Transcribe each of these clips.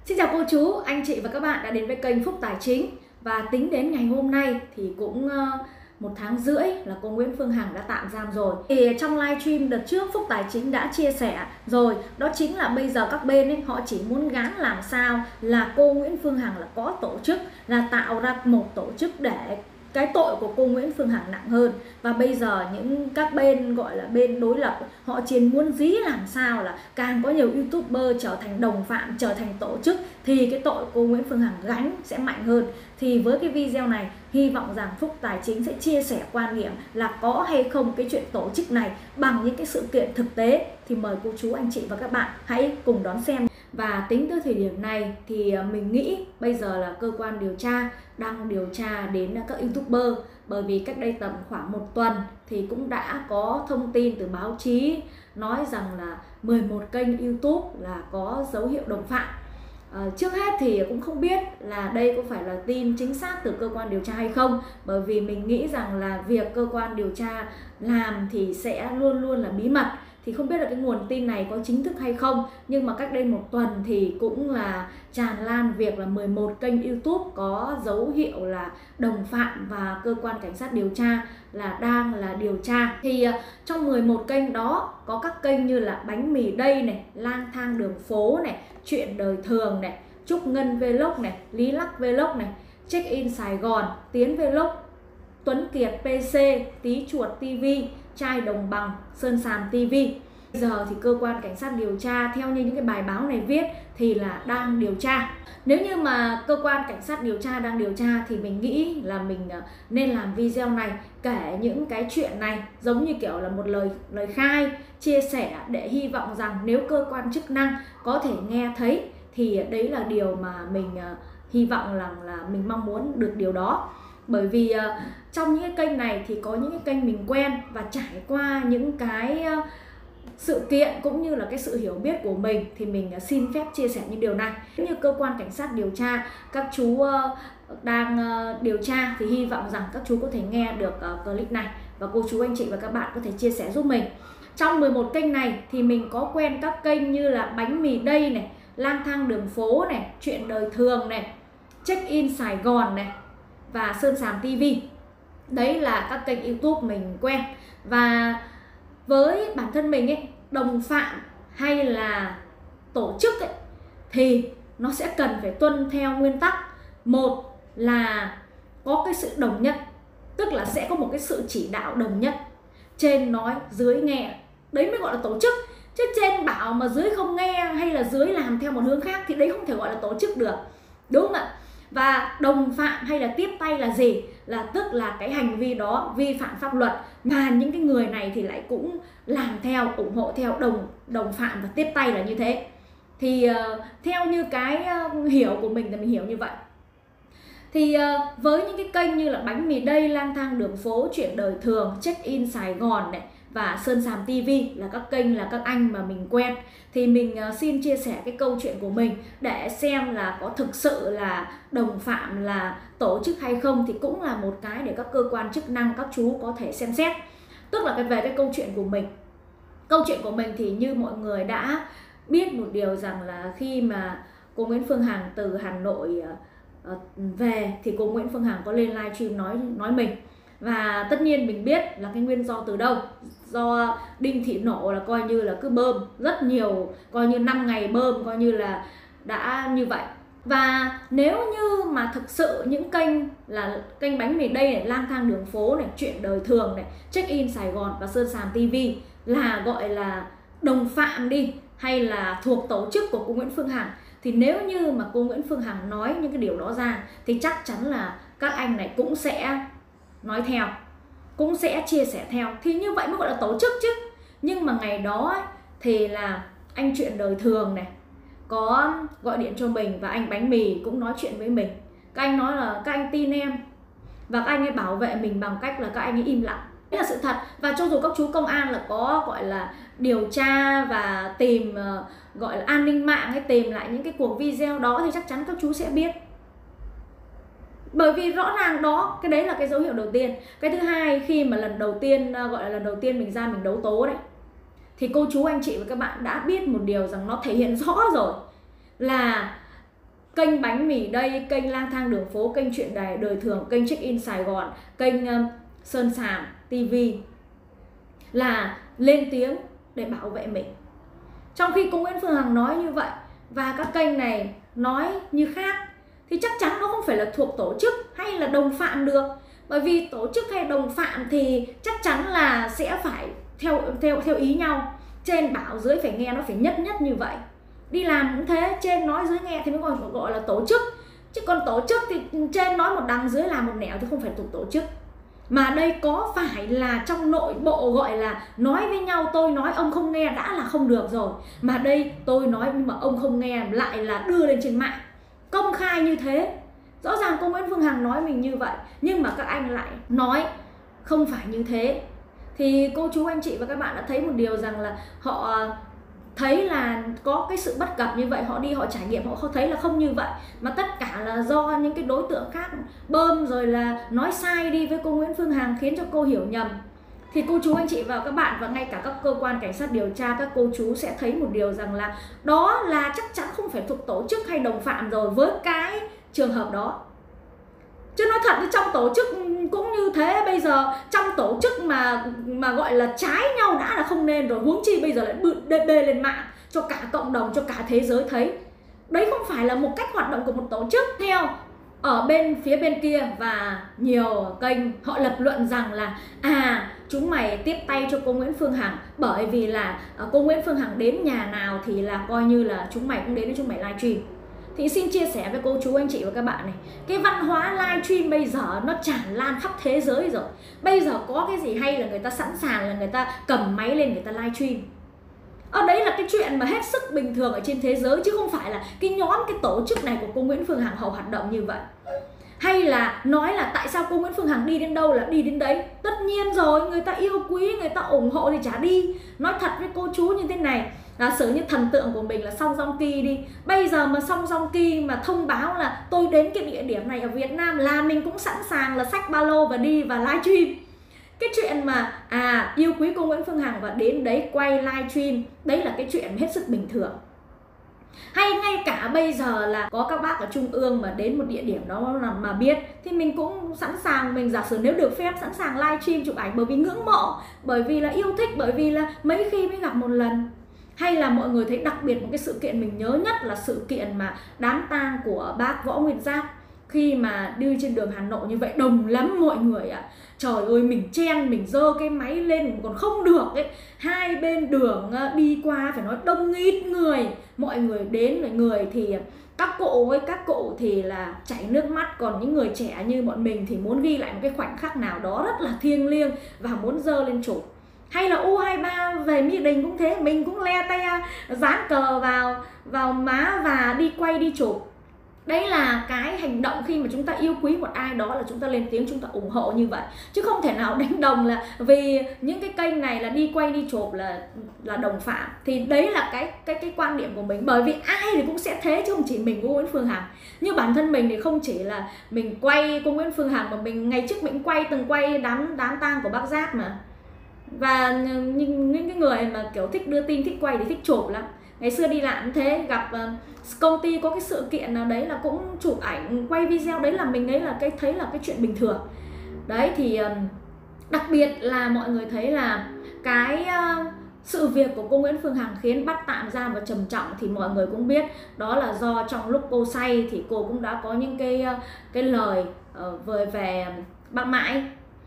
Xin chào cô chú, anh chị và các bạn đã đến với kênh Phúc Tài Chính. Và tính đến ngày hôm nay thì cũng 1 tháng rưỡi là cô Nguyễn Phương Hằng đã tạm giam rồi. Thì trong livestream đợt trước Phúc Tài Chính đã chia sẻ rồi, đó chính là bây giờ các bên ấy, họ chỉ muốn gán làm sao là cô Nguyễn Phương Hằng là có tổ chức, là tạo ra một tổ chức để cái tội của cô Nguyễn Phương Hằng nặng hơn. Và bây giờ những các bên gọi là bên đối lập, họ chỉ muốn dí làm sao là càng có nhiều YouTuber trở thành đồng phạm, trở thành tổ chức thì cái tội cô Nguyễn Phương Hằng gánh sẽ mạnh hơn. Thì với cái video này, hy vọng rằng Phúc Tài Chính sẽ chia sẻ quan điểm là có hay không cái chuyện tổ chức này bằng những cái sự kiện thực tế. Thì mời cô chú, anh chị và các bạn hãy cùng đón xem. Và tính tới thời điểm này thì mình nghĩ bây giờ là cơ quan điều tra đang điều tra đến các YouTuber. Bởi vì cách đây tầm khoảng 1 tuần thì cũng đã có thông tin từ báo chí nói rằng là 11 kênh YouTube là có dấu hiệu đồng phạm. Trước hết thì cũng không biết là đây có phải là tin chính xác từ cơ quan điều tra hay không. Bởi vì mình nghĩ rằng là việc cơ quan điều tra làm thì sẽ luôn luôn là bí mật. Thì không biết là cái nguồn tin này có chính thức hay không. Nhưng mà cách đây 1 tuần thì cũng là tràn lan việc là 11 kênh YouTube có dấu hiệu là đồng phạm và cơ quan cảnh sát điều tra là đang là điều tra. Thì trong 11 kênh đó có các kênh như là Bánh Mì Đây này, Lang Thang Đường Phố này, Chuyện Đời Thường này, Trúc Ngân Vlog này, Lý Lắc Vlog này, Check In Sài Gòn, Tiến Vlog, Tuấn Kiệt PC, Tí Chuột TV, Trai Đồng Bằng, Sơn Sàm TV. Bây giờ thì cơ quan cảnh sát điều tra theo như những cái bài báo này viết thì là đang điều tra. Nếu như mà cơ quan cảnh sát điều tra đang điều tra thì mình nghĩ là mình nên làm video này kể những cái chuyện này giống như kiểu là một lời khai, chia sẻ để hy vọng rằng nếu cơ quan chức năng có thể nghe thấy thì đấy là điều mà mình hy vọng là mình mong muốn được điều đó. Bởi vì trong những cái kênh này thì có những cái kênh mình quen và trải qua những cái sự kiện cũng như là cái sự hiểu biết của mình thì mình xin phép chia sẻ những điều này. Nếu như cơ quan cảnh sát điều tra, các chú đang điều tra thì hy vọng rằng các chú có thể nghe được clip này và cô chú anh chị và các bạn có thể chia sẻ giúp mình. Trong 11 kênh này thì mình có quen các kênh như là Bánh Mì Đây này, Lang Thang Đường Phố này, Chuyện Đời Thường này, Check In Sài Gòn này và Sơn Sàm TV. Đấy là các kênh YouTube mình quen. Và với bản thân mình ấy, đồng phạm hay là tổ chức ấy, thì nó sẽ cần phải tuân theo nguyên tắc. Một là có cái sự đồng nhất, tức là sẽ có một cái sự chỉ đạo đồng nhất, trên nói dưới nghe, đấy mới gọi là tổ chức. Chứ trên bảo mà dưới không nghe hay là dưới làm theo một hướng khác thì đấy không thể gọi là tổ chức được, đúng không ạ? Và đồng phạm hay là tiếp tay là gì? Là tức là cái hành vi đó vi phạm pháp luật mà những cái người này thì lại cũng làm theo, ủng hộ theo, đồng phạm và tiếp tay là như thế. Thì theo như cái hiểu của mình thì mình hiểu như vậy. Thì với những cái kênh như là Bánh Mì Đây, Lang Thang Đường Phố, Chuyện Đời Thường, Check In Sài Gòn này và Sơn Sàm TV là các kênh là các anh mà mình quen, thì mình xin chia sẻ cái câu chuyện của mình để xem là có thực sự là đồng phạm, là tổ chức hay không, thì cũng là một cái để các cơ quan chức năng, các chú có thể xem xét. Tức là về cái câu chuyện của mình. Câu chuyện của mình thì như mọi người đã biết một điều rằng là khi mà cô Nguyễn Phương Hằng từ Hà Nội về thì cô Nguyễn Phương Hằng có lên livestream nói mình. Và tất nhiên mình biết là cái nguyên do từ đâu. Do Đinh Thị Nộ là coi như là cứ bơm rất nhiều, coi như 5 ngày bơm, coi như là đã như vậy. Và nếu như mà thực sự những kênh là kênh Bánh Mì Đây này, Lang Thang Đường Phố này, Chuyện Đời Thường này, Check In Sài Gòn và Sơn Sàm TV là gọi là đồng phạm đi, hay là thuộc tổ chức của cô Nguyễn Phương Hằng, thì nếu như mà cô Nguyễn Phương Hằng nói những cái điều đó ra thì chắc chắn là các anh này cũng sẽ nói theo, cũng sẽ chia sẻ theo, thì như vậy mới gọi là tổ chức chứ. Nhưng mà ngày đó ấy, thì là anh Chuyện Đời Thường này có gọi điện cho mình và anh Bánh Mì cũng nói chuyện với mình. Các anh nói là các anh tin em và các anh ấy bảo vệ mình bằng cách là các anh ấy im lặng. Đấy là sự thật. Và cho dù các chú công an là có gọi là điều tra và tìm gọi là an ninh mạng hay tìm lại những cái cuộc video đó thì chắc chắn các chú sẽ biết. Bởi vì rõ ràng đó, cái đấy là cái dấu hiệu đầu tiên. Cái thứ hai, khi mà lần đầu tiên gọi là lần đầu tiên mình ra mình đấu tố đấy, thì cô chú anh chị và các bạn đã biết một điều rằng nó thể hiện rõ rồi là kênh Bánh Mì Đây, kênh Lang Thang Đường Phố, kênh Chuyện Đời Thường, kênh Check In Sài Gòn, kênh Sơn Sàm TV là lên tiếng để bảo vệ mình. Trong khi cô Nguyễn Phương Hằng nói như vậy và các kênh này nói như khác thì chắc chắn nó không phải là thuộc tổ chức hay là đồng phạm được. Bởi vì tổ chức hay đồng phạm thì chắc chắn là sẽ phải theo ý nhau. Trên bảo dưới phải nghe, nó phải nhất như vậy. Đi làm cũng thế, trên nói dưới nghe thì mới gọi là tổ chức. Chứ còn tổ chức thì trên nói một đằng dưới làm một nẻo thì không phải thuộc tổ chức. Mà đây có phải là trong nội bộ gọi là nói với nhau, tôi nói ông không nghe đã là không được rồi. Mà đây tôi nói nhưng mà ông không nghe lại là đưa lên trên mạng công khai như thế. Rõ ràng cô Nguyễn Phương Hằng nói mình như vậy, nhưng mà các anh lại nói không phải như thế. Thì cô chú anh chị và các bạn đã thấy một điều rằng là họ thấy là có cái sự bất cập như vậy, họ đi họ trải nghiệm, họ không thấy là không như vậy, mà tất cả là do những cái đối tượng khác bơm rồi là nói sai đi với cô Nguyễn Phương Hằng khiến cho cô hiểu nhầm. Thì cô chú anh chị và các bạn và ngay cả các cơ quan cảnh sát điều tra, các cô chú sẽ thấy một điều rằng là đó là chắc chắn không phải thuộc tổ chức hay đồng phạm rồi với cái trường hợp đó. Chứ nói thật, trong tổ chức cũng như thế, bây giờ trong tổ chức mà gọi là trái nhau đã là không nên rồi, huống chi bây giờ lại bê lên mạng cho cả cộng đồng, cho cả thế giới thấy. Đấy không phải là một cách hoạt động của một tổ chức. Theo ở phía bên kia và nhiều kênh họ lập luận rằng là chúng mày tiếp tay cho cô Nguyễn Phương Hằng, bởi vì là cô Nguyễn Phương Hằng đến nhà nào thì là coi như là chúng mày cũng đến để chúng mày livestream. Thì xin chia sẻ với cô chú anh chị và các bạn này, cái văn hóa livestream bây giờ nó tràn lan khắp thế giới rồi. Bây giờ có cái gì hay là người ta sẵn sàng là người ta cầm máy lên người ta livestream. Ở đấy là cái chuyện mà hết sức bình thường ở trên thế giới, chứ không phải là cái nhóm, cái tổ chức này của cô Nguyễn Phương Hằng họ hoạt động như vậy. Hay là nói là tại sao cô Nguyễn Phương Hằng đi đến đâu là đi đến đấy. Tất nhiên rồi, người ta yêu quý, người ta ủng hộ thì chả đi. Nói thật với cô chú như thế này, giả sử như thần tượng của mình là Song Joong Ki đi. Bây giờ mà Song Joong Ki mà thông báo là tôi đến cái địa điểm này ở Việt Nam là mình cũng sẵn sàng là xách ba lô và đi và livestream. Cái chuyện mà yêu quý cô Nguyễn Phương Hằng và đến đấy quay livestream, đấy là cái chuyện hết sức bình thường. Hay ngay cả bây giờ là có các bác ở Trung ương mà đến một địa điểm đó mà biết thì mình cũng sẵn sàng, mình giả sử nếu được phép sẵn sàng livestream chụp ảnh, bởi vì ngưỡng mộ, bởi vì là yêu thích, bởi vì là mấy khi mới gặp một lần. Hay là mọi người thấy đặc biệt một cái sự kiện mình nhớ nhất là sự kiện mà đám tang của bác Võ Nguyên Giáp. Khi mà đi trên đường Hà Nội như vậy đông lắm mọi người ạ. Trời ơi, mình chen, mình giơ cái máy lên còn không được ấy. Hai bên đường đi qua phải nói đông nghịt người. Mọi người đến, người thì các cụ thì là chảy nước mắt. Còn những người trẻ như bọn mình thì muốn ghi lại một cái khoảnh khắc nào đó rất là thiêng liêng và muốn giơ lên chụp. Hay là U23 về Mỹ Đình cũng thế, mình cũng le tay dán cờ vào má và đi quay đi chụp. Đấy là cái hành động khi mà chúng ta yêu quý một ai đó là chúng ta lên tiếng, chúng ta ủng hộ như vậy. Chứ không thể nào đánh đồng là vì những cái kênh này là đi quay đi chụp là đồng phạm. Thì đấy là cái quan điểm của mình. Bởi vì ai thì cũng sẽ thế chứ không chỉ mình cô Nguyễn Phương Hằng. Như bản thân mình thì không chỉ là mình quay cô Nguyễn Phương Hằng mà mình ngày trước mình từng quay đám tang của bác Giáp mà. Và những cái người mà kiểu thích đưa tin, thích quay thì thích chụp lắm. Ngày xưa đi làm thế, gặp công ty có cái sự kiện nào đấy là cũng chụp ảnh, quay video, đấy là mình thấy là cái chuyện bình thường. Đấy thì đặc biệt là mọi người thấy là cái sự việc của cô Nguyễn Phương Hằng khiến bắt tạm giam và trầm trọng thì mọi người cũng biết. Đó là do trong lúc cô say thì cô cũng đã có những cái lời về bác Mãi.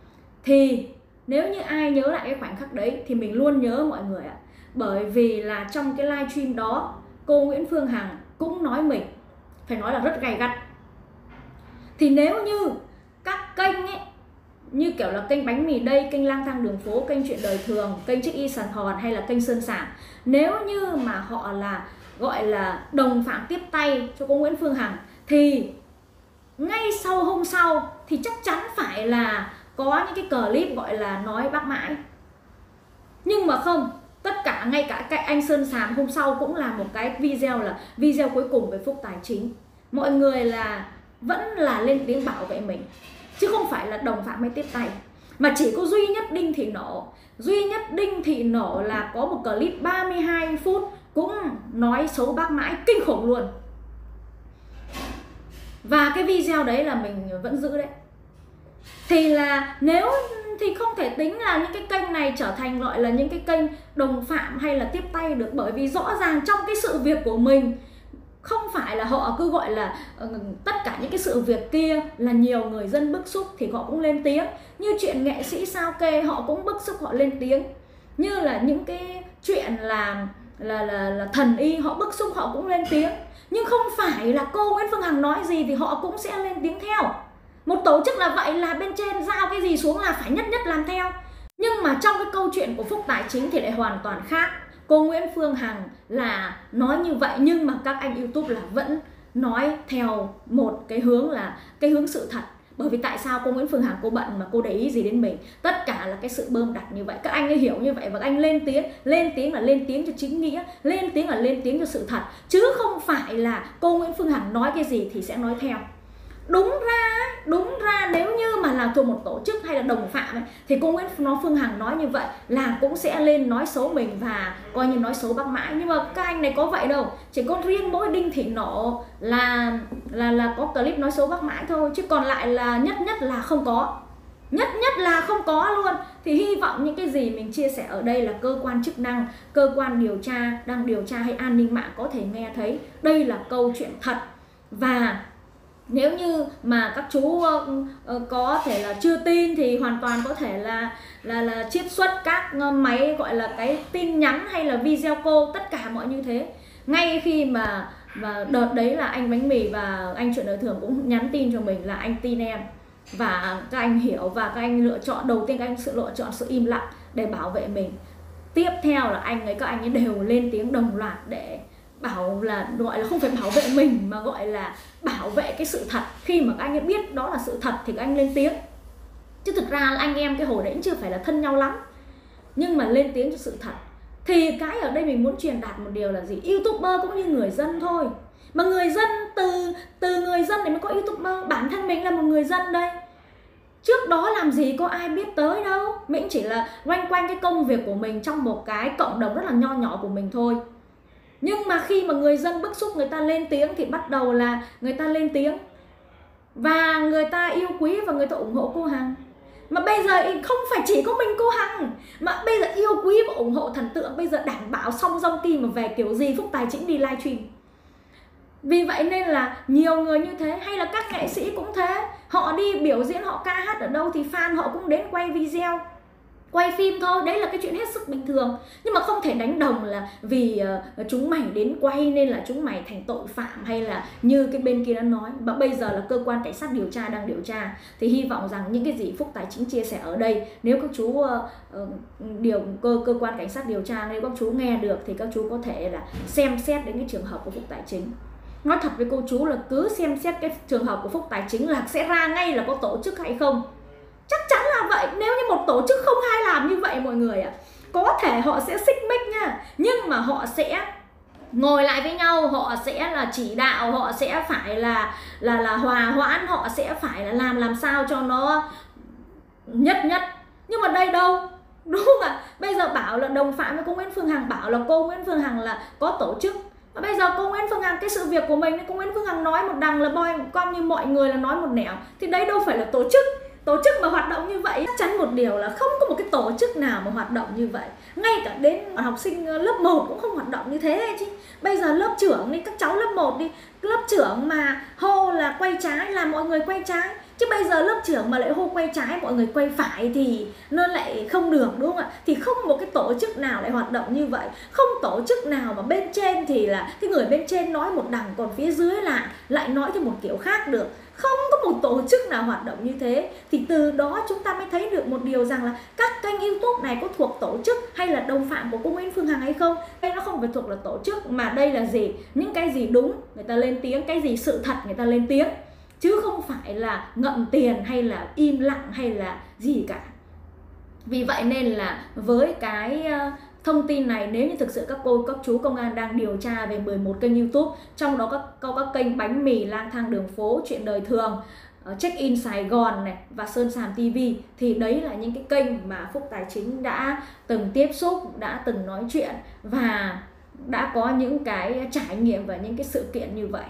Thì nếu như ai nhớ lại cái khoảnh khắc đấy thì mình luôn nhớ mọi người ạ. Bởi vì là trong cái livestream đó, cô Nguyễn Phương Hằng cũng nói mình, phải nói là rất gay gắt. Thì nếu như các kênh ấy, như kiểu là kênh Bánh Mì Đây, kênh Lang Thang Đường Phố, kênh Chuyện Đời Thường, kênh Check In Sài Gòn hay là kênh Sơn Sàm, nếu như mà họ là gọi là đồng phạm tiếp tay cho cô Nguyễn Phương Hằng thì ngay sau hôm sau thì chắc chắn phải là có những cái clip gọi là nói bác Mãi. Nhưng mà không, tất cả ngay cả cái anh Sơn Sàm hôm sau cũng là một cái video là video cuối cùng về Phúc Tài Chính. Mọi người là vẫn là lên tiếng bảo vệ mình, chứ không phải là đồng phạm hay tiếp tay. Mà chỉ có duy nhất Đinh Thị Nổ. Duy nhất Đinh Thị Nổ là có một clip 32 phút cũng nói xấu bác Mãi kinh khủng luôn. và cái video đấy là mình vẫn giữ đấy. Thì là nếu thì không thể tính là những cái kênh này trở thành gọi là những cái kênh đồng phạm hay là tiếp tay được, bởi vì rõ ràng trong cái sự việc của mình không phải là họ cứ gọi là tất cả những cái sự việc kia là nhiều người dân bức xúc thì họ cũng lên tiếng. Như chuyện nghệ sĩ sao kê họ cũng bức xúc họ lên tiếng. Như là những cái chuyện là thần y họ bức xúc họ cũng lên tiếng. Nhưng không phải là cô Nguyễn Phương Hằng nói gì thì họ cũng sẽ lên tiếng theo. Một tổ chức là vậy, là bên trên giao cái gì xuống là phải nhất nhất làm theo. Nhưng mà trong cái câu chuyện của Phúc Tài Chính thì lại hoàn toàn khác. Cô Nguyễn Phương Hằng là nói như vậy nhưng mà các anh YouTube là vẫn nói theo một cái hướng là cái hướng sự thật. Bởi vì tại sao cô Nguyễn Phương Hằng cô bận mà cô để ý gì đến mình? Tất cả là cái sự bơm đặt như vậy. Các anh ấy hiểu như vậy và các anh lên tiếng là lên tiếng cho chính nghĩa, lên tiếng là lên tiếng cho sự thật. Chứ không phải là cô Nguyễn Phương Hằng nói cái gì thì sẽ nói theo. Đúng ra nếu như mà là thuộc một tổ chức hay là đồng phạm ấy, thì cô Nguyễn Phương Hằng nói như vậy là cũng sẽ lên nói xấu mình và coi như nói xấu bác Mãi. Nhưng mà các anh này có vậy đâu, chỉ có riêng mỗi Đinh Thị Nộ là có clip nói xấu bác Mãi thôi, chứ còn lại là nhất là không có, nhất là không có luôn. Thì hy vọng những cái gì mình chia sẻ ở đây là cơ quan chức năng, cơ quan điều tra đang điều tra hay an ninh mạng có thể nghe thấy đây là câu chuyện thật. Và nếu như mà các chú có thể là chưa tin thì hoàn toàn có thể là chiết xuất các máy gọi là cái tin nhắn hay là video call, tất cả mọi như thế. Ngay khi mà đợt đấy là anh Bánh Mì và anh Chuyện Đời Thường cũng nhắn tin cho mình là anh tin em, và các anh hiểu và các anh lựa chọn, đầu tiên các anh lựa chọn sự im lặng để bảo vệ mình. Tiếp theo là các anh ấy đều lên tiếng đồng loạt để bảo là gọi là không phải bảo vệ mình mà gọi là bảo vệ cái sự thật. Khi mà các anh ấy biết đó là sự thật thì các anh lên tiếng. Chứ thực ra là anh em cái hồi đấy cũng chưa phải là thân nhau lắm, nhưng mà lên tiếng cho sự thật. Thì cái ở đây mình muốn truyền đạt một điều là gì? YouTuber cũng như người dân thôi. Mà người dân, từ người dân thì mới có YouTuber. Bản thân mình là một người dân đây. Trước đó làm gì có ai biết tới đâu. Mình chỉ là loanh quanh cái công việc của mình trong một cái cộng đồng rất là nho nhỏ của mình thôi. Nhưng mà khi mà người dân bức xúc, người ta lên tiếng thì bắt đầu là người ta lên tiếng và người ta yêu quý và người ta ủng hộ cô Hằng. Mà bây giờ không phải chỉ có mình cô Hằng, mà bây giờ yêu quý và ủng hộ thần tượng. Bây giờ đảm bảo Song Joong Kim mà về kiểu gì Phúc Tài Chính đi livestream. Vì vậy nên là nhiều người như thế, hay là các nghệ sĩ cũng thế. Họ đi biểu diễn, họ ca hát ở đâu thì fan họ cũng đến quay video, quay phim thôi. Đấy là cái chuyện hết sức bình thường. Nhưng mà không thể đánh đồng là vì chúng mày đến quay nên là chúng mày thành tội phạm, hay là như cái bên kia đã nói. Và bây giờ là cơ quan cảnh sát điều tra đang điều tra. Thì hy vọng rằng những cái gì Phúc Tài Chính chia sẻ ở đây, nếu các chú cơ quan cảnh sát điều tra, nếu các chú nghe được thì các chú có thể là xem xét đến cái trường hợp của Phúc Tài Chính. Nói thật với cô chú là cứ xem xét cái trường hợp của Phúc Tài Chính là sẽ ra ngay là có tổ chức hay không. Chắc chắn là vậy. Nếu như một tổ chức không ai làm như vậy mọi người ạ, có thể họ sẽ xích mích nha, nhưng mà họ sẽ ngồi lại với nhau, họ sẽ là chỉ đạo, họ sẽ phải là hòa hoãn, họ sẽ phải là làm sao cho nó nhất. Nhưng mà đây đâu, đúng không ạ? Bây giờ bảo là đồng phạm với cô Nguyễn Phương Hằng, bảo là cô Nguyễn Phương Hằng là có tổ chức. Và bây giờ cô Nguyễn Phương Hằng, cái sự việc của mình, cô Nguyễn Phương Hằng nói một đằng là coi như mọi người là nói một nẻo, thì đấy đâu phải là tổ chức. Tổ chức mà hoạt động như vậy, chắc chắn một điều là không có một cái tổ chức nào mà hoạt động như vậy. Ngay cả đến học sinh lớp 1 cũng không hoạt động như thế chứ. Bây giờ lớp trưởng đi, các cháu lớp 1 đi, lớp trưởng mà hô là quay trái là mọi người quay trái. Chứ bây giờ lớp trưởng mà lại hô quay trái, mọi người quay phải thì nó lại không được, đúng không ạ? Thì không một cái tổ chức nào lại hoạt động như vậy. Không tổ chức nào mà bên trên thì là cái người bên trên nói một đằng, còn phía dưới lại nói theo một kiểu khác được. Không có một tổ chức nào hoạt động như thế. Thì từ đó chúng ta mới thấy được một điều rằng là các kênh YouTube này có thuộc tổ chức hay là đồng phạm của cô Nguyễn Phương Hằng hay không. Đây nó không phải thuộc là tổ chức, mà đây là gì? Những cái gì đúng người ta lên tiếng, cái gì sự thật người ta lên tiếng, chứ không phải là ngậm tiền hay là im lặng hay là gì cả. Vì vậy nên là với cái thông tin này, nếu như thực sự các chú công an đang điều tra về 11 kênh YouTube, trong đó có các kênh Bánh Mì, Lang Thang Đường Phố, Chuyện Đời Thường, Check In Sài Gòn này và Sơn Sàm TV, thì đấy là những cái kênh mà Phúc Tài Chính đã từng tiếp xúc, đã từng nói chuyện và đã có những cái trải nghiệm và những cái sự kiện như vậy.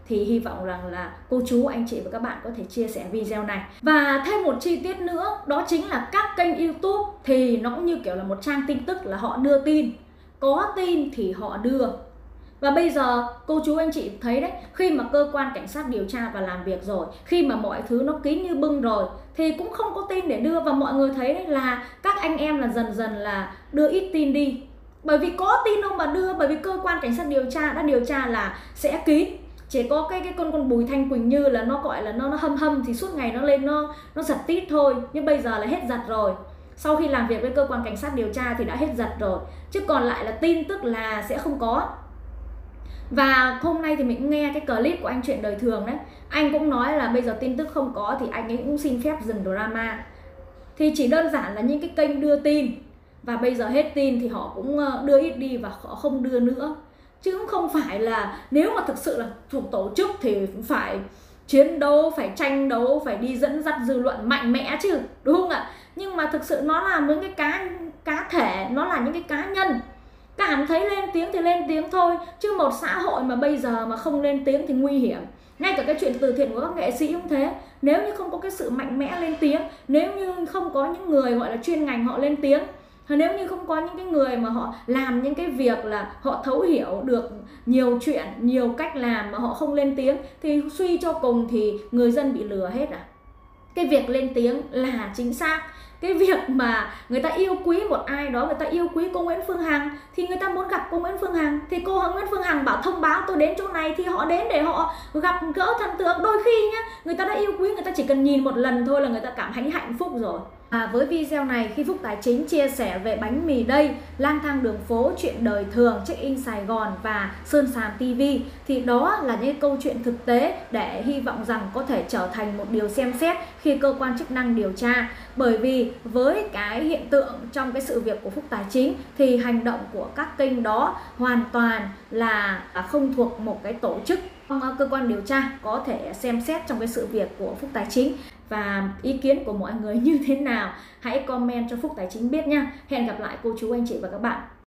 thì hy vọng rằng là cô chú, anh chị và các bạn có thể chia sẻ video này. Và thêm một chi tiết nữa, đó chính là các kênh YouTube thì nó cũng như kiểu là một trang tin tức, là họ đưa tin, có tin thì họ đưa. Và bây giờ cô chú anh chị thấy đấy, khi mà cơ quan cảnh sát điều tra và làm việc rồi, khi mà mọi thứ nó kín như bưng rồi thì cũng không có tin để đưa. Và mọi người thấy đấy là các anh em là dần dần là đưa ít tin đi. Bởi vì có tin đâu mà đưa, bởi vì cơ quan cảnh sát điều tra đã điều tra là sẽ kín. Chỉ có cái con Bùi Thanh Quỳnh Như là nó gọi là nó hâm thì suốt ngày nó lên nó giật tít thôi. Nhưng bây giờ là hết giật rồi. Sau khi làm việc với cơ quan cảnh sát điều tra thì đã hết giật rồi. Chứ còn lại là tin tức là sẽ không có. Và hôm nay thì mình cũng nghe cái clip của anh Chuyện Đời Thường đấy. Anh cũng nói là bây giờ tin tức không có thì anh ấy cũng xin phép dừng drama. Thì chỉ đơn giản là những cái kênh đưa tin, và bây giờ hết tin thì họ cũng đưa ít đi và họ không đưa nữa. Chứ cũng không phải là nếu mà thực sự là thuộc tổ chức thì phải chiến đấu, phải tranh đấu, phải đi dẫn dắt dư luận mạnh mẽ chứ, đúng không ạ? Nhưng mà thực sự nó là những cái cá thể, nó là những cái cá nhân. Cảm thấy lên tiếng thì lên tiếng thôi. Chứ một xã hội mà bây giờ mà không lên tiếng thì nguy hiểm. Ngay cả cái chuyện từ thiện của các nghệ sĩ cũng thế. Nếu như không có cái sự mạnh mẽ lên tiếng, nếu như không có những người gọi là chuyên ngành họ lên tiếng, nếu như không có những cái người mà họ làm những cái việc là họ thấu hiểu được nhiều chuyện, nhiều cách làm mà họ không lên tiếng, thì suy cho cùng thì người dân bị lừa hết à. Cái việc lên tiếng là chính xác. Cái việc mà người ta yêu quý một ai đó, người ta yêu quý cô Nguyễn Phương Hằng thì người ta muốn gặp cô Nguyễn Phương Hằng, thì cô Nguyễn Phương Hằng bảo thông báo tôi đến chỗ này thì họ đến để họ gặp gỡ thần tượng. Đôi khi nhá, người ta đã yêu quý, người ta chỉ cần nhìn một lần thôi là người ta cảm thấy hạnh phúc rồi. Với video này, khi Phúc Tài Chính chia sẻ về bánh mì đây, lang thang đường phố, Chuyện Đời Thường, Check In Sài Gòn và Sơn Sàn TV, thì đó là những câu chuyện thực tế để hy vọng rằng có thể trở thành một điều xem xét khi cơ quan chức năng điều tra. Bởi vì với cái hiện tượng trong cái sự việc của Phúc Tài Chính thì hành động của các kênh đó hoàn toàn là không thuộc một cái tổ chức. Cơ quan điều tra có thể xem xét trong cái sự việc của Phúc Tài Chính. Và ý kiến của mọi người như thế nào, hãy comment cho Phúc Tài Chính biết nha. Hẹn gặp lại cô chú anh chị và các bạn.